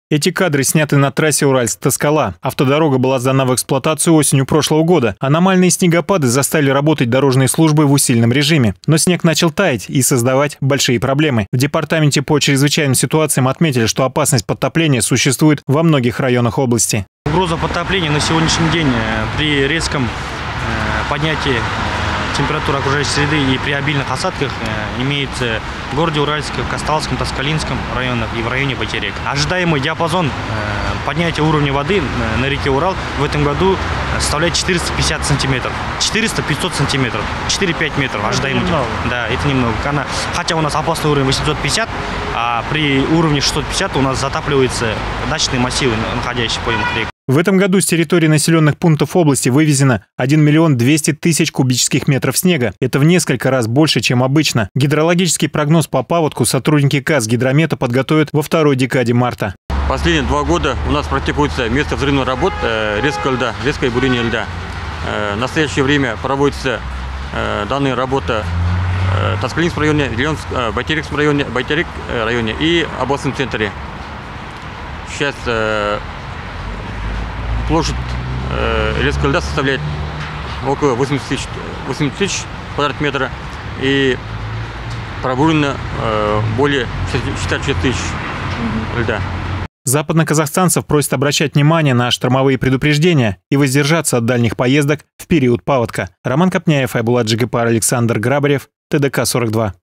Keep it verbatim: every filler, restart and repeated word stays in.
Эти кадры сняты на трассе Уральск-Тоскала. Автодорога была сдана в эксплуатацию осенью прошлого года. Аномальные снегопады заставили работать дорожные службы в усиленном режиме. Но снег начал таять и создавать большие проблемы. В департаменте по чрезвычайным ситуациям отметили, что опасность подтопления существует во многих районах области. Угроза подтопления на сегодняшний день при резком поднятии температуры окружающей среды и при обильных осадках имеется в городе Уральске, в Касталском, Тоскалинском районах и в районе Байтерек. Ожидаемый диапазон поднятия уровня воды на реке Урал в этом году составляет четыреста пятьдесят сантиметров. четыреста — пятьсот сантиметров. четыре-пять метров ожидаемый. Да, это немного. Хотя у нас опасный уровень восемьсот пятьдесят, а при уровне шестьсот пятьдесят у нас затапливаются дачные массивы, находящиеся по поймах рек. В этом году с территории населенных пунктов области вывезено один миллион двести тысяч кубических метров снега. Это в несколько раз больше, чем обычно. Гидрологический прогноз по паводку сотрудники Казгидромета подготовят во второй декаде марта. Последние два года у нас практикуется место взрывных работ э, резкого льда, резкое бурение льда. Э, в настоящее время проводится э, данная работа э, в Тоскалинском районе, э, Байтерекском районе, Байтерек э, районе и областном центре. Сейчас э, площадь э, резкого льда составляет около восемьдесят тысяч квадратных метров и пробурено э, более шестидесяти шести тысяч льда. Западноказахстанцев просят обращать внимание на штормовые предупреждения и воздержаться от дальних поездок в период паводка. Роман Копняев, Айбулат Джигипар, Александр Грабарев, ТДК сорок два.